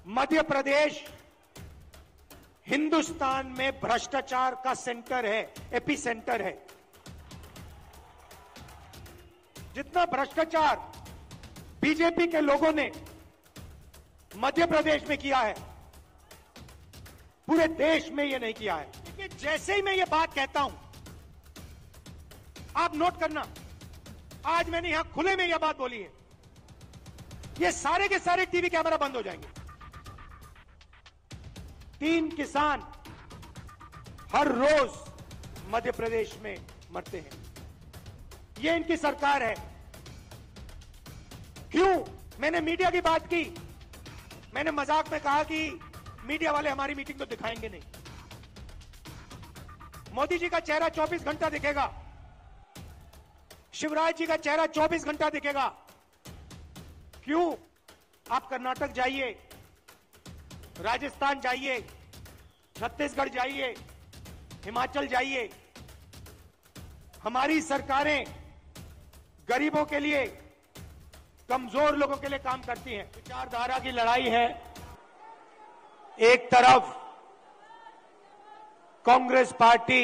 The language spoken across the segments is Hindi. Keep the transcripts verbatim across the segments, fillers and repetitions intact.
मध्य प्रदेश हिंदुस्तान में भ्रष्टाचार का सेंटर है, एपी सेंटर है। जितना भ्रष्टाचार बीजेपी के लोगों ने मध्य प्रदेश में किया है, पूरे देश में यह नहीं किया है। कि जैसे ही मैं ये बात कहता हूं, आप नोट करना, आज मैंने यहां खुले में यह बात बोली है, ये सारे के सारे टीवी कैमरा बंद हो जाएंगे। तीन किसान हर रोज मध्य प्रदेश में मरते हैं, ये इनकी सरकार है। क्यों? मैंने मीडिया की बात की, मैंने मजाक में कहा कि मीडिया वाले हमारी मीटिंग तो दिखाएंगे नहीं। मोदी जी का चेहरा चौबीस घंटा दिखेगा, शिवराज जी का चेहरा चौबीस घंटा दिखेगा। क्यों? आप कर्नाटक जाइए, राजस्थान जाइए, छत्तीसगढ़ जाइए, हिमाचल जाइए, हमारी सरकारें गरीबों के लिए, कमजोर लोगों के लिए काम करती हैं। विचारधारा की लड़ाई है। एक तरफ कांग्रेस पार्टी,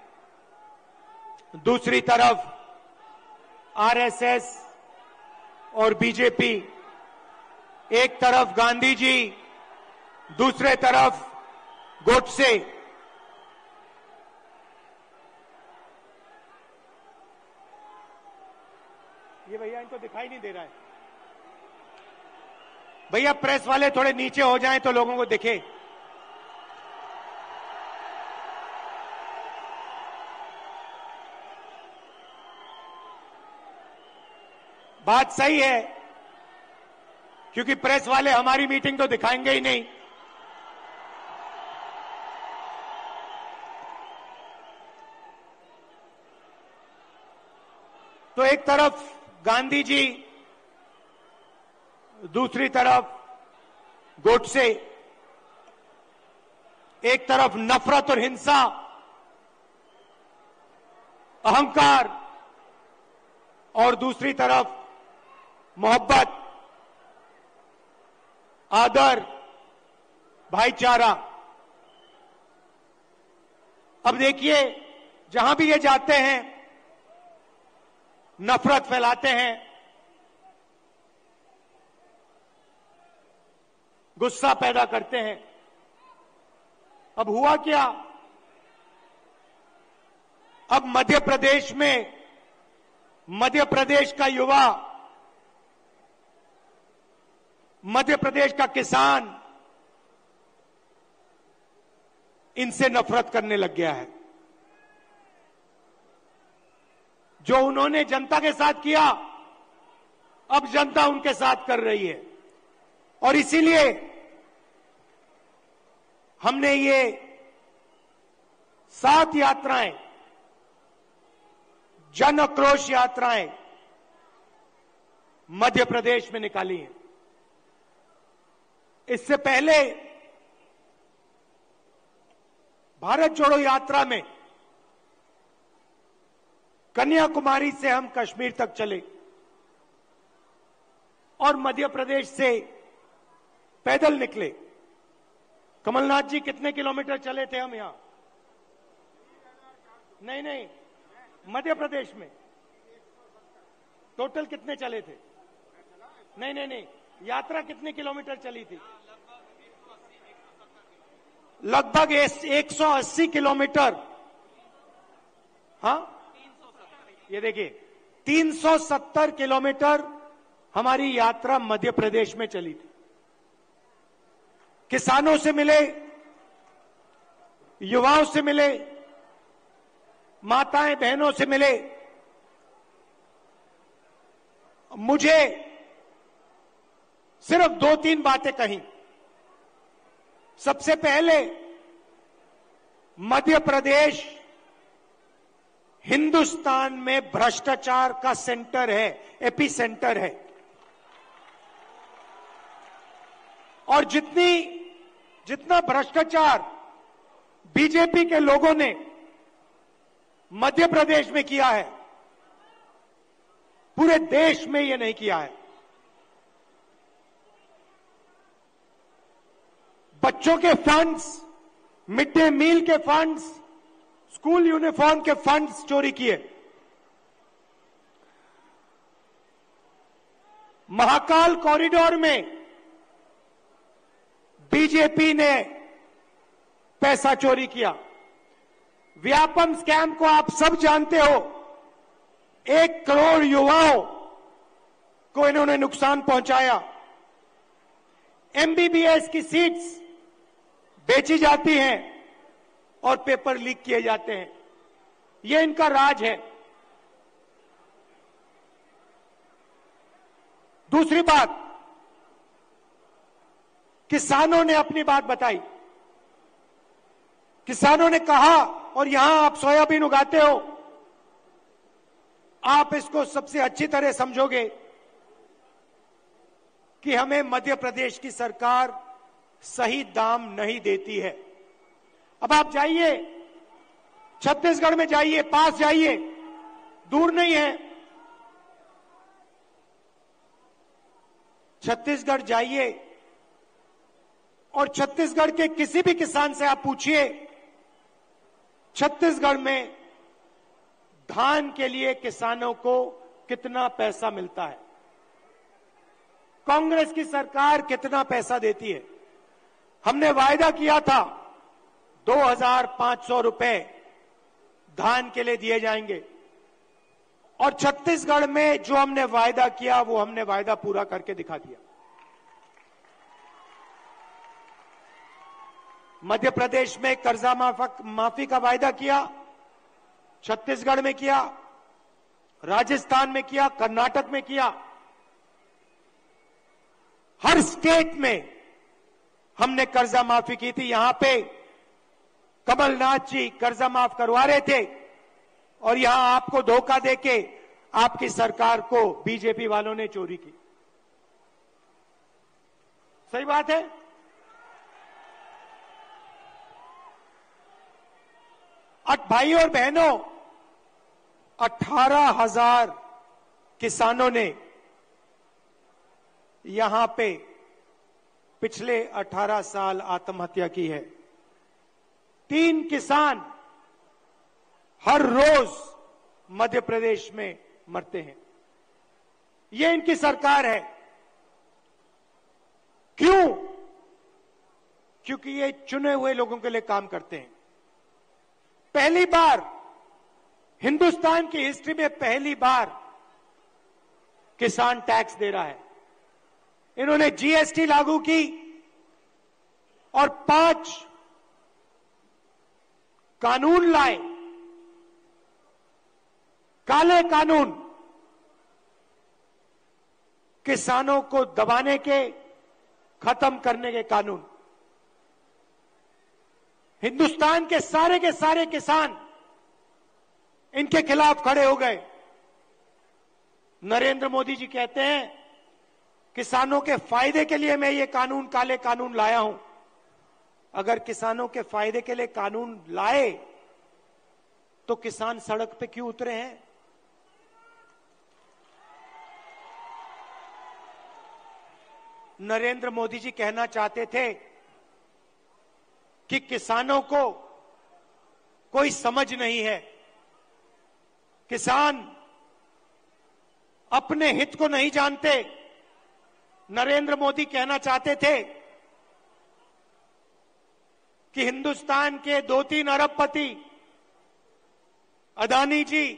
दूसरी तरफ आरएसएस और बीजेपी, एक तरफ गांधी जी, दूसरे तरफ गोडसे। ये भैया इनको दिखाई नहीं दे रहा है। भैया प्रेस वाले थोड़े नीचे हो जाएं तो लोगों को दिखे। बात सही है, क्योंकि प्रेस वाले हमारी मीटिंग तो दिखाएंगे ही नहीं। तो एक तरफ गांधी जी, दूसरी तरफ गोडसे, एक तरफ नफरत और हिंसा, अहंकार, और दूसरी तरफ मोहब्बत, आदर, भाईचारा। अब देखिए, जहां भी ये जाते हैं नफरत फैलाते हैं, गुस्सा पैदा करते हैं। अब हुआ क्या? अब मध्य प्रदेश में, मध्य प्रदेश का युवा, मध्य प्रदेश का किसान इनसे नफरत करने लग गया है। जो उन्होंने जनता के साथ किया, अब जनता उनके साथ कर रही है। और इसीलिए हमने ये सात यात्राएं, जन आक्रोश यात्राएं मध्य प्रदेश में निकाली हैं। इससे पहले भारत जोड़ो यात्रा में कन्याकुमारी से हम कश्मीर तक चले और मध्य प्रदेश से पैदल निकले। कमलनाथ जी, कितने किलोमीटर चले थे हम यहां? नहीं नहीं, मध्य प्रदेश में टोटल कितने चले थे? नहीं नहीं नहीं, यात्रा कितने किलोमीटर चली थी? लगभग एक सौ अस्सी किलोमीटर। हाँ, ये देखिए, तीन सौ सत्तर किलोमीटर हमारी यात्रा मध्य प्रदेश में चली थी। किसानों से मिले, युवाओं से मिले, माताएं बहनों से मिले। मुझे सिर्फ दो तीन बातें कही। सबसे पहले, मध्य प्रदेश हिंदुस्तान में भ्रष्टाचार का सेंटर है, एपी सेंटर है। और जितनी जितना भ्रष्टाचार बीजेपी के लोगों ने मध्य प्रदेश में किया है, पूरे देश में यह नहीं किया है। बच्चों के फंड्स, मिड डे मील के फंड्स, स्कूल यूनिफॉर्म के फंड्स चोरी किए। महाकाल कॉरिडोर में बीजेपी ने पैसा चोरी किया। व्यापम स्कैम को आप सब जानते हो। एक करोड़ युवाओं को इन्होंने नुकसान पहुंचाया। एमबीबीएस की सीट्स बेची जाती हैं और पेपर लीक किए जाते हैं। यह इनका राज है। दूसरी बात, किसानों ने अपनी बात बताई। किसानों ने कहा, और यहां आप सोयाबीन उगाते हो, आप इसको सबसे अच्छी तरह समझोगे कि हमें मध्य प्रदेश की सरकार सही दाम नहीं देती है। अब आप जाइए, छत्तीसगढ़ में जाइए, पास जाइए, दूर नहीं है। छत्तीसगढ़ जाइए और छत्तीसगढ़ के किसी भी किसान से आप पूछिए, छत्तीसगढ़ में धान के लिए किसानों को कितना पैसा मिलता है, कांग्रेस की सरकार कितना पैसा देती है। हमने वायदा किया था दो हजार पांच सौ रुपए धान के लिए दिए जाएंगे, और छत्तीसगढ़ में जो हमने वायदा किया वो हमने वायदा पूरा करके दिखा दिया। मध्य प्रदेश में कर्जा माफी का वायदा किया, छत्तीसगढ़ में किया, राजस्थान में किया, कर्नाटक में किया। हर स्टेट में हमने कर्जा माफी की थी। यहां पे कमलनाथ जी कर्जा माफ करवा रहे थे और यहां आपको धोखा देके आपकी सरकार को बीजेपी वालों ने चोरी की। सही बात है। भाई और बहनों, अठारह हजार किसानों ने यहां पे पिछले अठारह साल आत्महत्या की है। तीन किसान हर रोज मध्य प्रदेश में मरते हैं। ये इनकी सरकार है। क्यों? क्योंकि ये चुने हुए लोगों के लिए काम करते हैं। पहली बार हिंदुस्तान की हिस्ट्री में पहली बार किसान टैक्स दे रहा है। इन्होंने जीएसटी लागू की और पांच कानून लाए, काले कानून, किसानों को दबाने के, खत्म करने के कानून। हिंदुस्तान के सारे के सारे किसान इनके खिलाफ खड़े हो गए। नरेंद्र मोदी जी कहते हैं किसानों के फायदे के लिए मैं ये कानून, काले कानून लाया हूं। अगर किसानों के फायदे के लिए कानून लाए तो किसान सड़क पे क्यों उतरे हैं? नरेंद्र मोदी जी कहना चाहते थे कि किसानों को कोई समझ नहीं है, किसान अपने हित को नहीं जानते। नरेंद्र मोदी कहना चाहते थे कि हिंदुस्तान के दो तीन अरबपति अदानी जी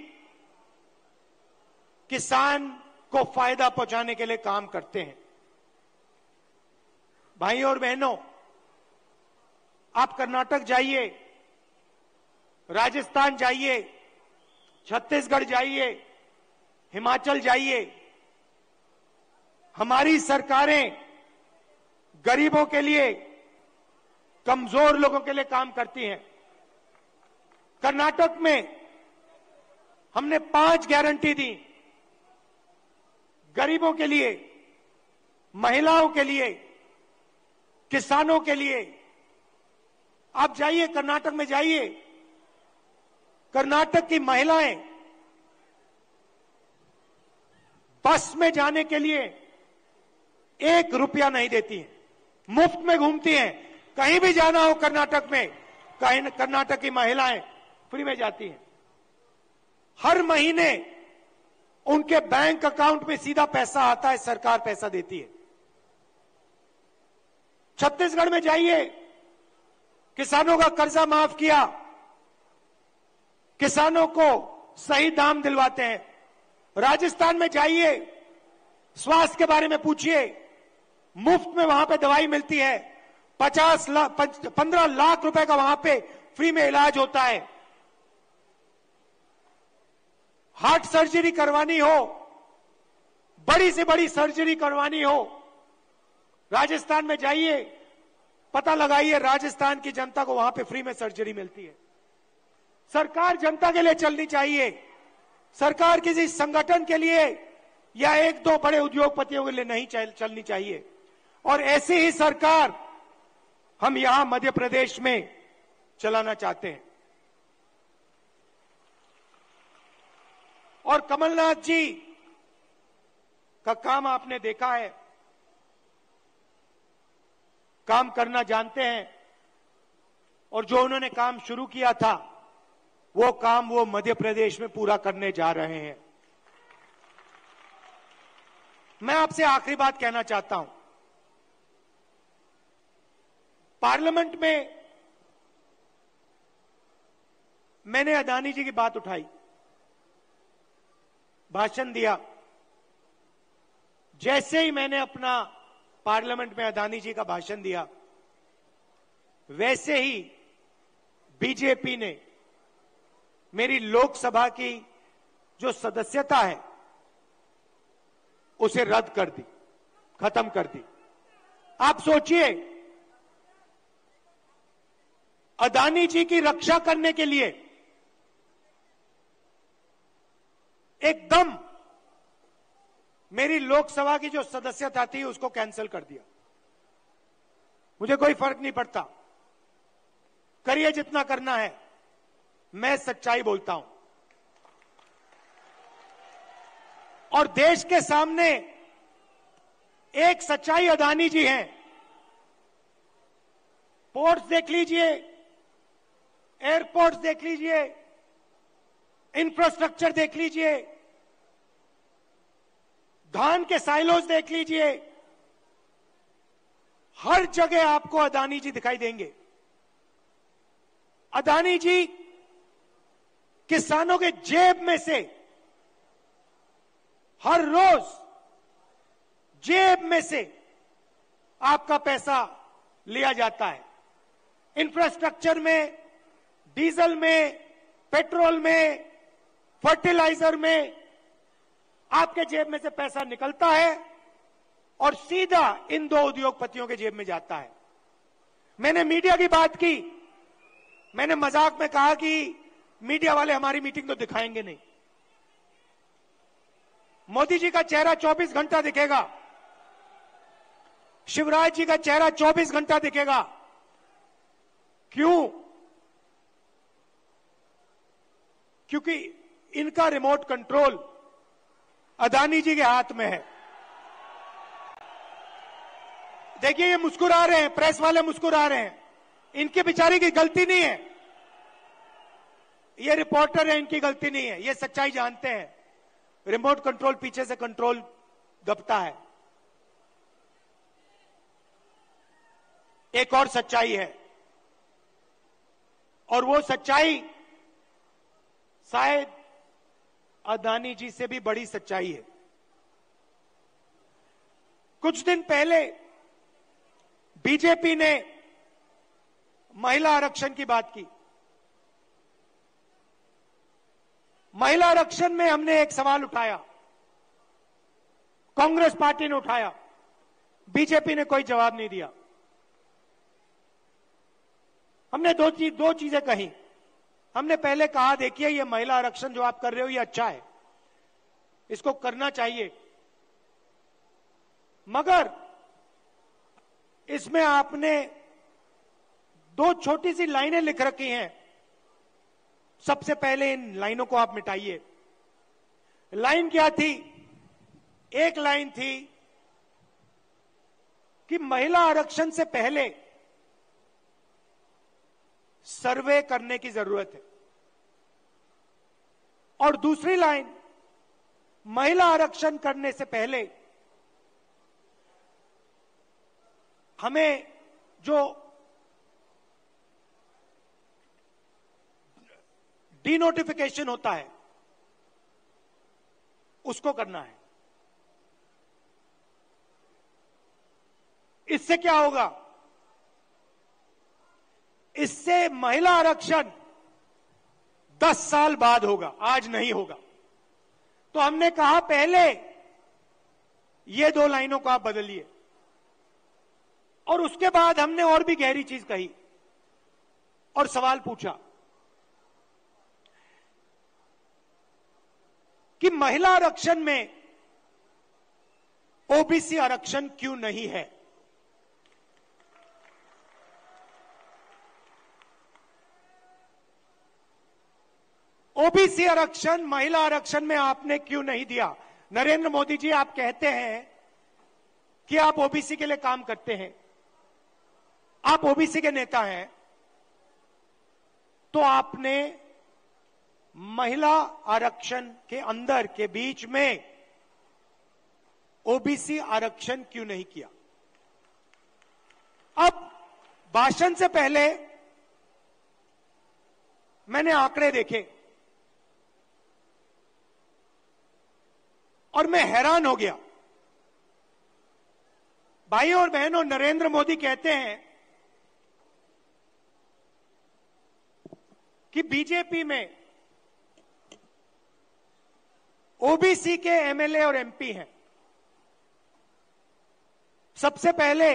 किसान को फायदा पहुंचाने के लिए काम करते हैं। भाइयों और बहनों, आप कर्नाटक जाइए, राजस्थान जाइए, छत्तीसगढ़ जाइए, हिमाचल जाइए, हमारी सरकारें गरीबों के लिए, कमजोर लोगों के लिए काम करती हैं। कर्नाटक में हमने पांच गारंटी दी, गरीबों के लिए, महिलाओं के लिए, किसानों के लिए। आप जाइए, कर्नाटक में जाइए, कर्नाटक की महिलाएं बस में जाने के लिए एक रुपया नहीं देती हैं, मुफ्त में घूमती हैं। कहीं भी जाना हो कर्नाटक में, कहीं कर्नाटक की महिलाएं फ्री में जाती हैं। हर महीने उनके बैंक अकाउंट में सीधा पैसा आता है, सरकार पैसा देती है। छत्तीसगढ़ में जाइए, किसानों का कर्जा माफ किया, किसानों को सही दाम दिलवाते हैं। राजस्थान में जाइए, स्वास्थ्य के बारे में पूछिए, मुफ्त में वहां पे दवाई मिलती है। पचास लाख पंद्रह लाख रुपए का वहां पे फ्री में इलाज होता है। हार्ट सर्जरी करवानी हो, बड़ी से बड़ी सर्जरी करवानी हो, राजस्थान में जाइए, पता लगाइए, राजस्थान की जनता को वहां पे फ्री में सर्जरी मिलती है। सरकार जनता के लिए चलनी चाहिए। सरकार किसी संगठन के लिए या एक दो बड़े उद्योगपतियों के लिए नहीं चल, चलनी चाहिए। और ऐसी ही सरकार हम यहां मध्य प्रदेश में चलाना चाहते हैं। और कमलनाथ जी का काम आपने देखा है, काम करना जानते हैं, और जो उन्होंने काम शुरू किया था वो काम वो मध्य प्रदेश में पूरा करने जा रहे हैं। मैं आपसे आखिरी बात कहना चाहता हूं। पार्लियामेंट में मैंने अदानी जी की बात उठाई, भाषण दिया। जैसे ही मैंने अपना पार्लियामेंट में अदानी जी का भाषण दिया, वैसे ही बीजेपी ने मेरी लोकसभा की जो सदस्यता है उसे रद्द कर दी, खत्म कर दी। आप सोचिए, अदानी जी की रक्षा करने के लिए एकदम मेरी लोकसभा की जो सदस्यता थी उसको कैंसिल कर दिया। मुझे कोई फर्क नहीं पड़ता, करिए जितना करना है, मैं सच्चाई बोलता हूं। और देश के सामने एक सच्चाई अदानी जी हैं। पोर्ट्स देख लीजिए, एयरपोर्ट्स देख लीजिए, इंफ्रास्ट्रक्चर देख लीजिए, धान के साइलोज देख लीजिए, हर जगह आपको अदानी जी दिखाई देंगे। अदानी जी किसानों के जेब में से हर रोज जेब में से आपका पैसा लिया जाता है। इंफ्रास्ट्रक्चर में, डीजल में, पेट्रोल में, फर्टिलाइजर में आपके जेब में से पैसा निकलता है और सीधा इन दो उद्योगपतियों के जेब में जाता है। मैंने मीडिया की बात की, मैंने मजाक में कहा कि मीडिया वाले हमारी मीटिंग तो दिखाएंगे नहीं। मोदी जी का चेहरा चौबीस घंटा दिखेगा, शिवराज जी का चेहरा चौबीस घंटा दिखेगा। क्यों? क्योंकि इनका रिमोट कंट्रोल अदानी जी के हाथ में है। देखिए, ये मुस्कुरा रहे हैं, प्रेस वाले मुस्कुरा रहे हैं, इनके बेचारे की गलती नहीं है, ये रिपोर्टर है, इनकी गलती नहीं है, ये सच्चाई जानते हैं। रिमोट कंट्रोल पीछे से कंट्रोल दबता है। एक और सच्चाई है, और वो सच्चाई शायद अदानी जी से भी बड़ी सच्चाई है। कुछ दिन पहले बीजेपी ने महिला आरक्षण की बात की। महिला आरक्षण में हमने एक सवाल उठाया, कांग्रेस पार्टी ने उठाया, बीजेपी ने कोई जवाब नहीं दिया। हमने दो चीज दो चीजें कही। हमने पहले कहा, देखिए, ये महिला आरक्षण जो आप कर रहे हो ये अच्छा है, इसको करना चाहिए, मगर इसमें आपने दो छोटी सी लाइनें लिख रखी हैं। सबसे पहले इन लाइनों को आप मिटाइए। लाइन क्या थी? एक लाइन थी कि महिला आरक्षण से पहले सर्वे करने की जरूरत है। और दूसरी लाइन, महिला आरक्षण करने से पहले हमें जो डीनोटिफिकेशन होता है उसको करना है। इससे क्या होगा? इससे महिला आरक्षण दस साल बाद होगा, आज नहीं होगा। तो हमने कहा पहले ये दो लाइनों को आप बदलिए, और उसके बाद हमने और भी गहरी चीज कही और सवाल पूछा कि महिला आरक्षण में ओबीसी आरक्षण क्यों नहीं है। ओबीसी आरक्षण महिला आरक्षण में आपने क्यों नहीं दिया? नरेंद्र मोदी जी, आप कहते हैं कि आप ओबीसी के लिए काम करते हैं, आप ओबीसी के नेता हैं, तो आपने महिला आरक्षण के अंदर के बीच में ओबीसी आरक्षण क्यों नहीं किया? अब भाषण से पहले मैंने आंकड़े देखे और मैं हैरान हो गया। भाइयों और बहनों, नरेंद्र मोदी कहते हैं कि बीजेपी में ओबीसी के एमएलए और एमपी हैं। सबसे पहले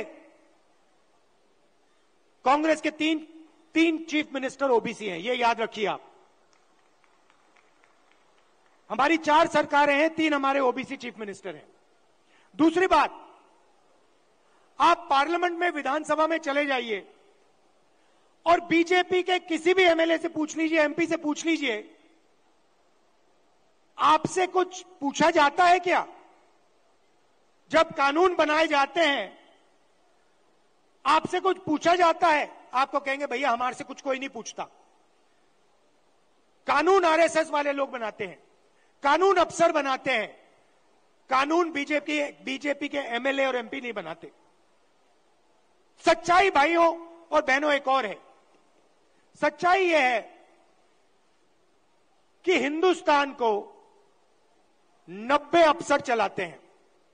कांग्रेस के तीन तीन चीफ मिनिस्टर ओबीसी हैं, ये याद रखिए आप। हमारी चार सरकारें हैं, तीन हमारे ओबीसी चीफ मिनिस्टर हैं। दूसरी बात, आप पार्लियामेंट में, विधानसभा में चले जाइए और बीजेपी के किसी भी एमएलए से पूछ लीजिए, एमपी से पूछ लीजिए, आपसे कुछ पूछा जाता है क्या? जब कानून बनाए जाते हैं आपसे कुछ पूछा जाता है? आपको कहेंगे भैया हमारे से कुछ कोई नहीं पूछता। कानून आरएसएस वाले लोग बनाते हैं, कानून अफसर बनाते हैं, कानून बीजेपी बीजेपी के एमएलए और एमपी नहीं बनाते। सच्चाई भाइयों और बहनों एक और है। सच्चाई यह है कि हिंदुस्तान को नब्बे अफसर चलाते हैं।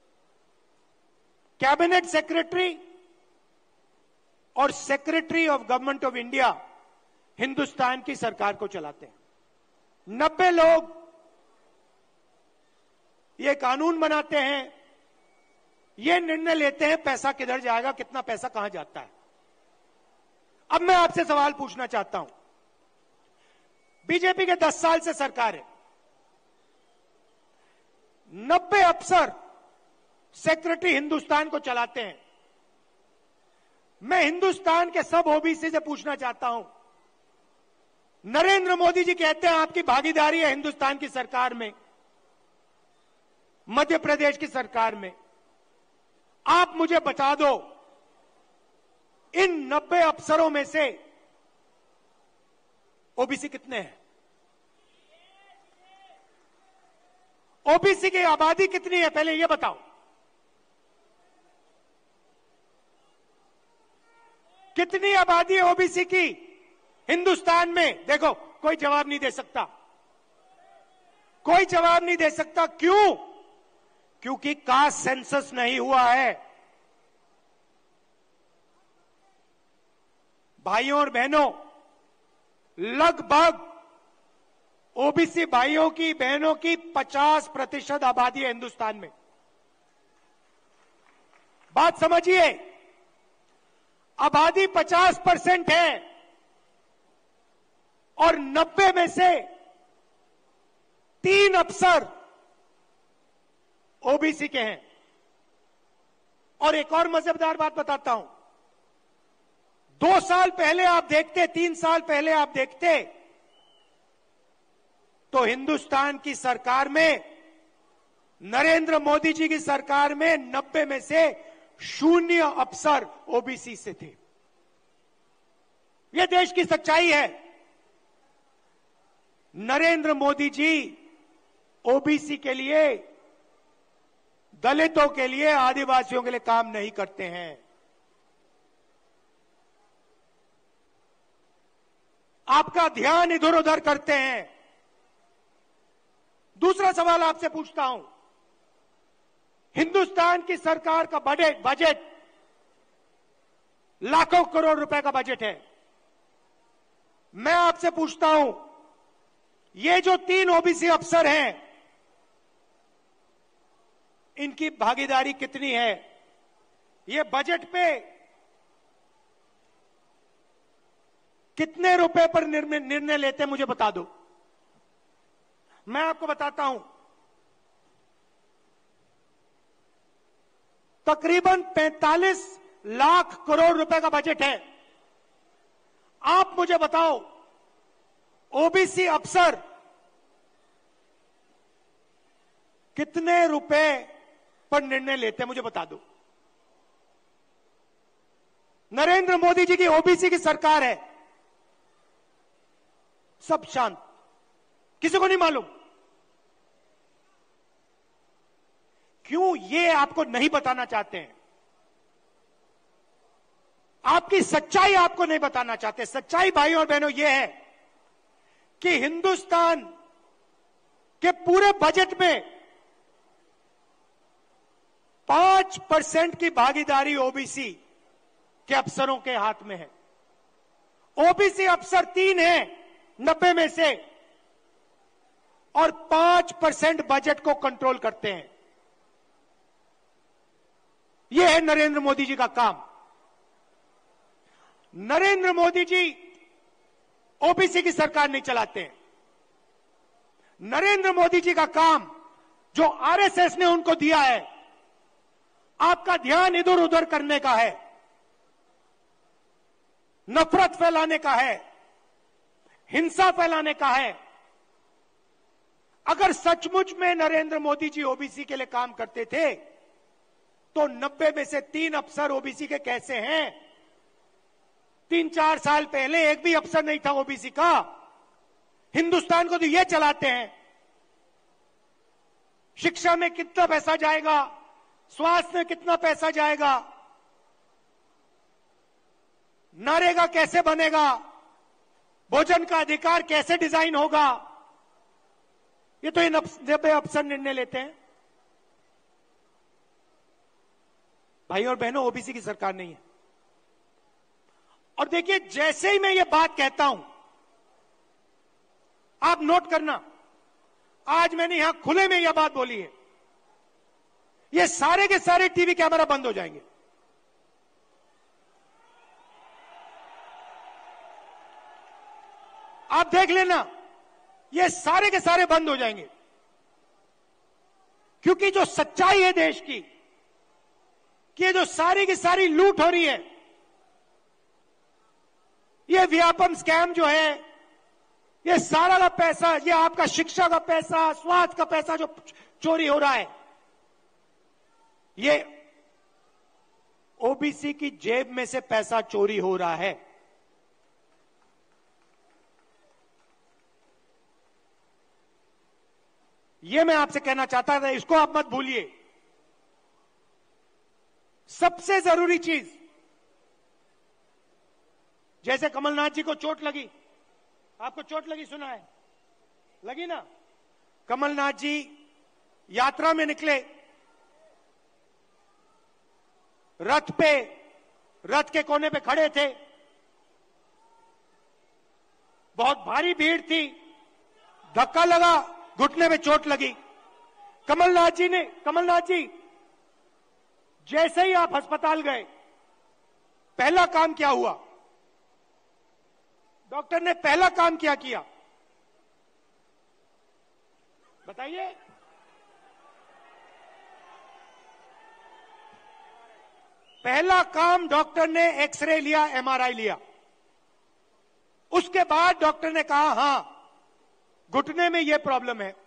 कैबिनेट सेक्रेटरी और secretary of government of India Hindustan की सरकार को चलाते हैं। नब्बे लोग ये कानून बनाते हैं, ये निर्णय लेते हैं पैसा किधर जाएगा, कितना पैसा कहां जाता है। अब मैं आपसे सवाल पूछना चाहता हूं, बीजेपी के दस साल से सरकार है, नब्बे अफसर सेक्रेटरी हिंदुस्तान को चलाते हैं। मैं हिंदुस्तान के सब ओबीसी से पूछना चाहता हूं, नरेंद्र मोदी जी कहते हैं आपकी भागीदारी है हिंदुस्तान की सरकार में, मध्य प्रदेश की सरकार में। आप मुझे बता दो, इन नब्बे अफसरों में से ओबीसी कितने हैं? ओबीसी की आबादी कितनी है पहले ये बताओ। कितनी आबादी है ओबीसी की हिंदुस्तान में? देखो, कोई जवाब नहीं दे सकता, कोई जवाब नहीं दे सकता। क्यों? क्योंकि कास्ट सेंसस नहीं हुआ है। भाइयों और बहनों, लगभग ओबीसी भाइयों की बहनों की पचास प्रतिशत आबादी है हिंदुस्तान में। बात समझिए, आबादी पचास परसेंट है और नब्बे में से तीन अफसर ओबीसी के हैं। और एक और मजेदार बात बताता हूं, दो साल पहले आप देखते, तीन साल पहले आप देखते तो हिंदुस्तान की सरकार में, नरेंद्र मोदी जी की सरकार में नब्बे में से शून्य अफसर ओबीसी से थे। यह देश की सच्चाई है। नरेंद्र मोदी जी ओबीसी के लिए, दलितों के लिए, आदिवासियों के लिए काम नहीं करते हैं। आपका ध्यान इधर उधर करते हैं। दूसरा सवाल आपसे पूछता हूं, हिंदुस्तान की सरकार का बजट बजट लाखों करोड़ रुपए का बजट है। मैं आपसे पूछता हूं, ये जो तीन ओबीसी अफसर हैं, इनकी भागीदारी कितनी है? ये बजट पे कितने रुपए पर निर्णय लेते हैं, मुझे बता दो। मैं आपको बताता हूं, तकरीबन पैंतालीस लाख करोड़ रुपए का बजट है। आप मुझे बताओ, ओबीसी अफसर कितने रुपए पर निर्णय लेते हैं, मुझे बता दो। नरेंद्र मोदी जी की ओबीसी की सरकार है, सब शांत, किसी को नहीं मालूम। क्यों? ये आपको नहीं बताना चाहते हैं। आपकी सच्चाई आपको नहीं बताना चाहते। सच्चाई भाइयों और बहनों ये है कि हिंदुस्तान के पूरे बजट में पांच परसेंट की भागीदारी ओबीसी के अफसरों के हाथ में है। ओबीसी अफसर तीन हैं नब्बे में से, और पांच परसेंट बजट को कंट्रोल करते हैं। यह है नरेंद्र मोदी जी का काम। नरेंद्र मोदी जी ओबीसी की सरकार नहीं चलाते हैं। नरेंद्र मोदी जी का काम, जो आरएसएस ने उनको दिया है, आपका ध्यान इधर उधर करने का है, नफरत फैलाने का है, हिंसा फैलाने का है। अगर सचमुच में नरेंद्र मोदी जी ओबीसी के लिए काम करते थे, तो नब्बे में से तीन अफसर ओबीसी के कैसे हैं? तीन चार साल पहले एक भी अफसर नहीं था ओबीसी का। हिंदुस्तान को तो ये चलाते हैं। शिक्षा में कितना पैसा जाएगा, स्वास्थ्य में कितना पैसा जाएगा, नरेगा कैसे बनेगा, भोजन का अधिकार कैसे डिजाइन होगा, ये तो इन नब्बे अफसर निर्णय लेते हैं। भाइयों और बहनों, ओबीसी की सरकार नहीं है। और देखिए, जैसे ही मैं ये बात कहता हूं, आप नोट करना, आज मैंने यहां खुले में यह बात बोली है, ये सारे के सारे टीवी कैमरा बंद हो जाएंगे। आप देख लेना, ये सारे के सारे बंद हो जाएंगे। क्योंकि जो सच्चाई है देश की, कि ये जो सारी की सारी लूट हो रही है, ये व्यापम स्कैम जो है, ये सारा का पैसा, ये आपका शिक्षा का पैसा, स्वास्थ्य का पैसा जो चोरी हो रहा है, ये ओबीसी की जेब में से पैसा चोरी हो रहा है। ये मैं आपसे कहना चाहता था, इसको आप मत भूलिए। सबसे जरूरी चीज, जैसे कमलनाथ जी को चोट लगी, आपको चोट लगी, सुना है, लगी ना? कमलनाथ जी यात्रा में निकले, रथ पे, रथ के कोने पे खड़े थे, बहुत भारी भीड़ थी, धक्का लगा, घुटने में चोट लगी। कमलनाथ जी ने कमलनाथ जी जैसे ही आप अस्पताल गए, पहला काम क्या हुआ? डॉक्टर ने पहला काम क्या किया, बताइए? पहला काम डॉक्टर ने एक्सरे लिया, एमआरआई लिया। उसके बाद डॉक्टर ने कहा, हां, घुटने में यह प्रॉब्लम है।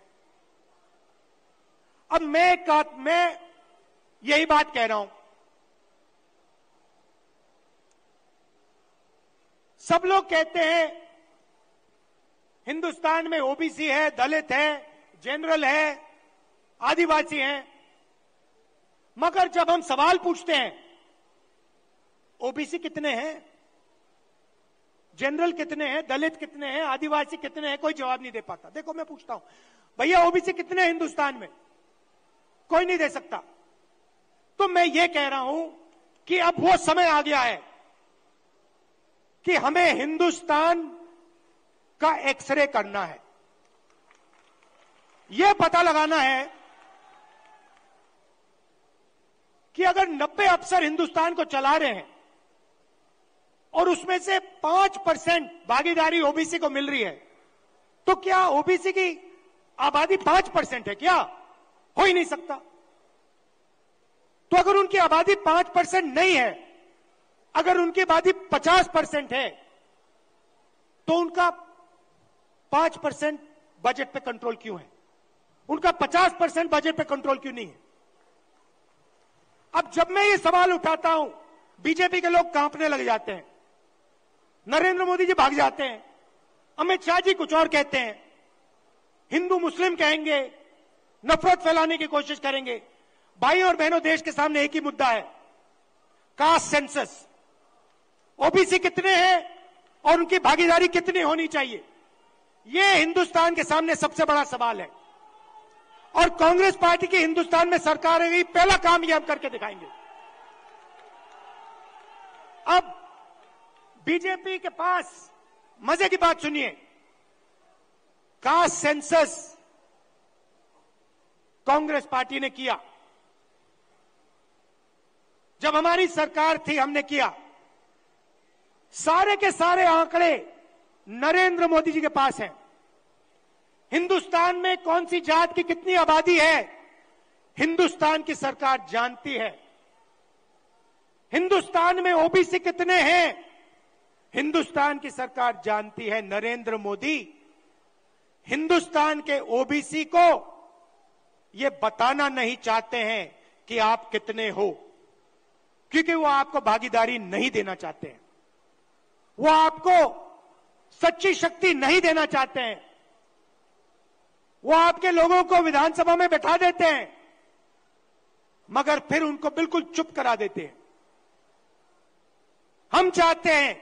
अब मैं का, मैं यही बात कह रहा हूं, सब लोग कहते हैं हिंदुस्तान में ओबीसी है, दलित है, जनरल है, आदिवासी हैं, मगर जब हम सवाल पूछते हैं ओबीसी कितने हैं, जनरल कितने हैं, दलित कितने हैं, आदिवासी कितने हैं, कोई जवाब नहीं दे पाता। देखो मैं पूछता हूं, भैया ओबीसी कितने हैं हिंदुस्तान में? कोई नहीं दे सकता। तो मैं ये कह रहा हूं कि अब वो समय आ गया है कि हमें हिंदुस्तान का एक्सरे करना है। यह पता लगाना है कि अगर नब्बे अफसर हिंदुस्तान को चला रहे हैं और उसमें से पांच परसेंट भागीदारी ओबीसी को मिल रही है, तो क्या ओबीसी की आबादी पांच परसेंट है? क्या हो ही नहीं सकता। तो अगर उनकी आबादी पांच परसेंट नहीं है, अगर उनकी आबादी पचास परसेंट है, तो उनका पांच परसेंट बजट पे कंट्रोल क्यों है? उनका पचास परसेंट बजट पे कंट्रोल क्यों नहीं है? अब जब मैं ये सवाल उठाता हूं, बीजेपी के लोग कांपने लग जाते हैं, नरेंद्र मोदी जी भाग जाते हैं, अमित शाह जी कुछ और कहते हैं, हिंदू मुस्लिम कहेंगे, नफरत फैलाने की कोशिश करेंगे। भाई और बहनों, देश के सामने एक ही मुद्दा है, कास्ट सेंसस। ओबीसी कितने हैं और उनकी भागीदारी कितनी होनी चाहिए, यह हिंदुस्तान के सामने सबसे बड़ा सवाल है। और कांग्रेस पार्टी की हिंदुस्तान में सरकार है, पहला काम यह हम करके दिखाएंगे। अब बीजेपी के पास मजे की बात सुनिए, कास्ट सेंसस कांग्रेस पार्टी ने किया, जब हमारी सरकार थी हमने किया। सारे के सारे आंकड़े नरेंद्र मोदी जी के पास हैं। हिंदुस्तान में कौन सी जात की कितनी आबादी है, हिंदुस्तान की सरकार जानती है। हिंदुस्तान में ओबीसी कितने हैं, हिंदुस्तान की सरकार जानती है। नरेंद्र मोदी हिंदुस्तान के ओबीसी को यह बताना नहीं चाहते हैं कि आप कितने हो, क्योंकि वो आपको भागीदारी नहीं देना चाहते हैं, वो आपको सच्ची शक्ति नहीं देना चाहते हैं। वो आपके लोगों को विधानसभा में बैठा देते हैं, मगर फिर उनको बिल्कुल चुप करा देते हैं। हम चाहते हैं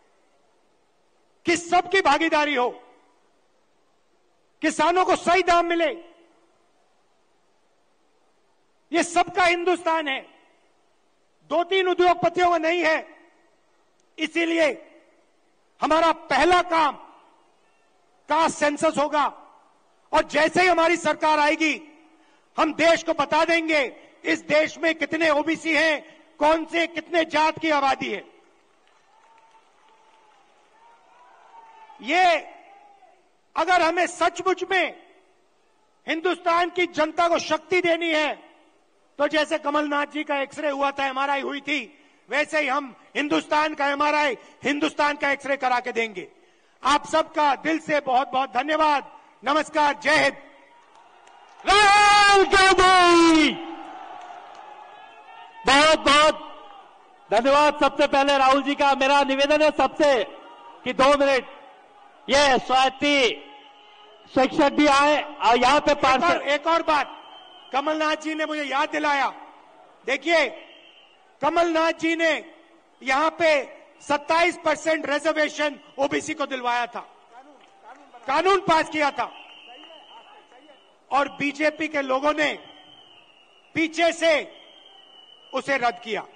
कि सबकी भागीदारी हो, किसानों को सही दाम मिले। ये सबका हिंदुस्तान है, दो तीन उद्योगपतियों का नहीं है। इसीलिए हमारा पहला काम कास्ट सेंसस होगा, और जैसे ही हमारी सरकार आएगी हम देश को बता देंगे इस देश में कितने ओबीसी हैं, कौन से कितने जात की आबादी है। ये अगर हमें सचमुच में हिंदुस्तान की जनता को शक्ति देनी है, तो जैसे कमलनाथ जी का एक्सरे हुआ था, एमआरआई हुई थी, वैसे ही हम हिंदुस्तान का एमआरआई, हिंदुस्तान का एक्सरे करा के देंगे। आप सबका दिल से बहुत बहुत धन्यवाद। नमस्कार, जय हिंद। राहुल गांधी, बहुत बहुत धन्यवाद। सबसे पहले राहुल जी का मेरा निवेदन है सबसे कि दो मिनट ये स्वाति शिक्षक भी आए और यहाँ पे पार्षद। एक और बात, कमलनाथ जी ने मुझे याद दिलाया। देखिए, कमलनाथ जी ने यहां पे सत्ताईस परसेंट रिजर्वेशन ओबीसी को दिलवाया था, कानून पास किया था, और बीजेपी के लोगों ने पीछे से उसे रद्द किया।